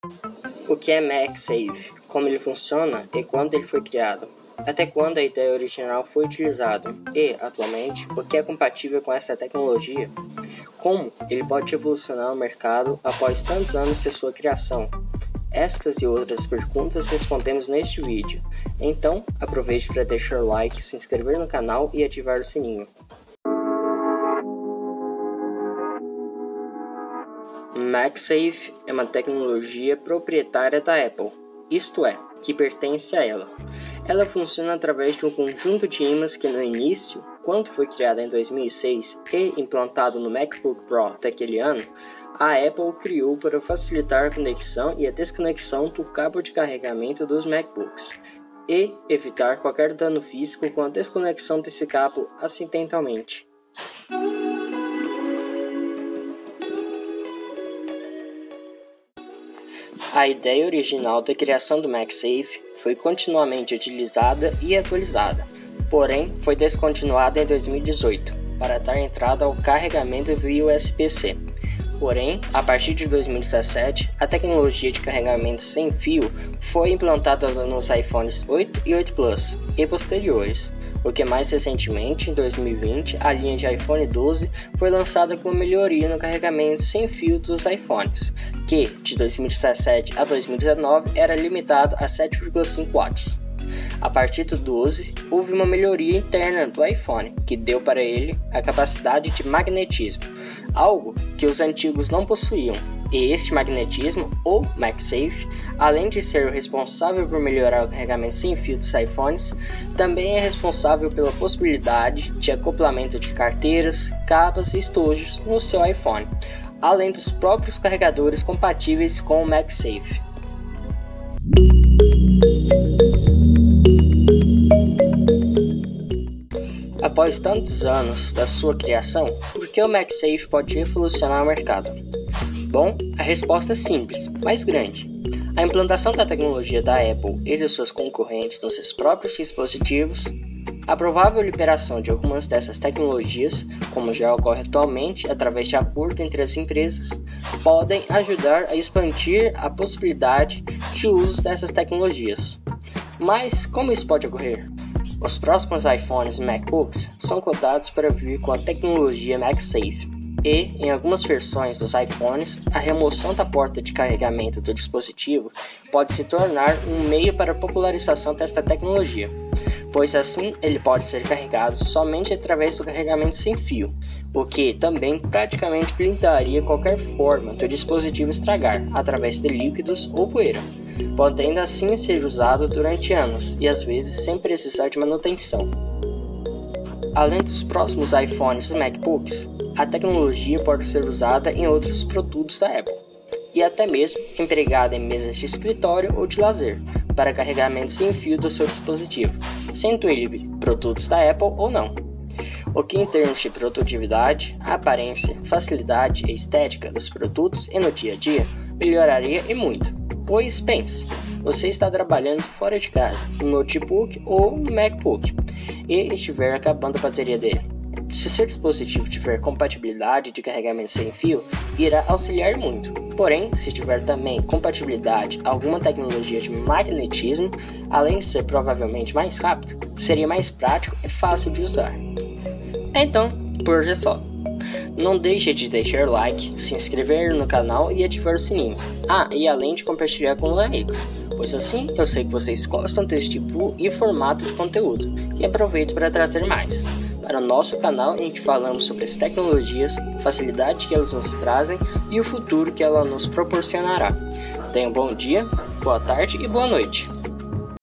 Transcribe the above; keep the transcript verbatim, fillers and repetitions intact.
O que é MagSafe? Como ele funciona e quando ele foi criado? Até quando a ideia original foi utilizada? E, atualmente, o que é compatível com essa tecnologia? Como ele pode evolucionar no mercado após tantos anos de sua criação? Estas e outras perguntas respondemos neste vídeo. Então, aproveite para deixar o like, se inscrever no canal e ativar o sininho. MagSafe é uma tecnologia proprietária da Apple, isto é, que pertence a ela. Ela funciona através de um conjunto de ímãs que no início, quando foi criada em dois mil e seis e implantado no MacBook Pro daquele ano, a Apple criou para facilitar a conexão e a desconexão do cabo de carregamento dos MacBooks e evitar qualquer dano físico com a desconexão desse cabo acidentalmente. A ideia original da criação do MagSafe foi continuamente utilizada e atualizada, porém foi descontinuada em dois mil e dezoito para dar entrada ao carregamento via U S B C. Porém, a partir de dois mil e dezessete, a tecnologia de carregamento sem fio foi implantada nos iPhones oito e oito Plus e posteriores, o que mais recentemente, em dois mil e vinte, a linha de iPhone doze foi lançada com melhoria no carregamento sem fio dos iPhones, que de dois mil e dezessete a dois mil e dezenove era limitado a sete vírgula cinco watts. A partir do doze, houve uma melhoria interna do iPhone, que deu para ele a capacidade de magnetismo, algo que os antigos não possuíam. E este magnetismo, ou MagSafe, além de ser o responsável por melhorar o carregamento sem fio dos iPhones, também é responsável pela possibilidade de acoplamento de carteiras, cabos e estojos no seu iPhone, além dos próprios carregadores compatíveis com o MagSafe. Após tantos anos da sua criação, por que o MagSafe pode revolucionar o mercado? Bom, a resposta é simples, mas grande. A implantação da tecnologia da Apple e de suas concorrentes nos seus próprios dispositivos, a provável liberação de algumas dessas tecnologias, como já ocorre atualmente através de acordo entre as empresas, podem ajudar a expandir a possibilidade de uso dessas tecnologias. Mas como isso pode ocorrer? Os próximos iPhones e MacBooks são cotados para vir com a tecnologia MagSafe e, em algumas versões dos iPhones, a remoção da porta de carregamento do dispositivo pode se tornar um meio para a popularização desta tecnologia, pois assim ele pode ser carregado somente através do carregamento sem fio, o que também praticamente blindaria qualquer forma do dispositivo estragar através de líquidos ou poeira, podendo assim ser usado durante anos e às vezes sem precisar de manutenção. Além dos próximos iPhones e MacBooks, a tecnologia pode ser usada em outros produtos da Apple e até mesmo empregada em mesas de escritório ou de lazer para carregamento sem fio do seu dispositivo, sendo ele produtos da Apple ou não. O que em termos de produtividade, aparência, facilidade e estética dos produtos e no dia a dia melhoraria e muito, pois pense, você está trabalhando fora de casa, no notebook ou no MacBook e estiver acabando a bateria dele. Se seu dispositivo tiver compatibilidade de carregamento sem fio, irá auxiliar muito. Porém, se tiver também compatibilidade a alguma tecnologia de magnetismo, além de ser provavelmente mais rápido, seria mais prático e fácil de usar. Então, por hoje é só. Não deixe de deixar like, se inscrever no canal e ativar o sininho. Ah, e além de compartilhar com os amigos, pois assim eu sei que vocês gostam desse tipo e formato de conteúdo e aproveito para trazer mais para o nosso canal em que falamos sobre as tecnologias, facilidade que elas nos trazem e o futuro que ela nos proporcionará. Tenha um bom dia, boa tarde e boa noite.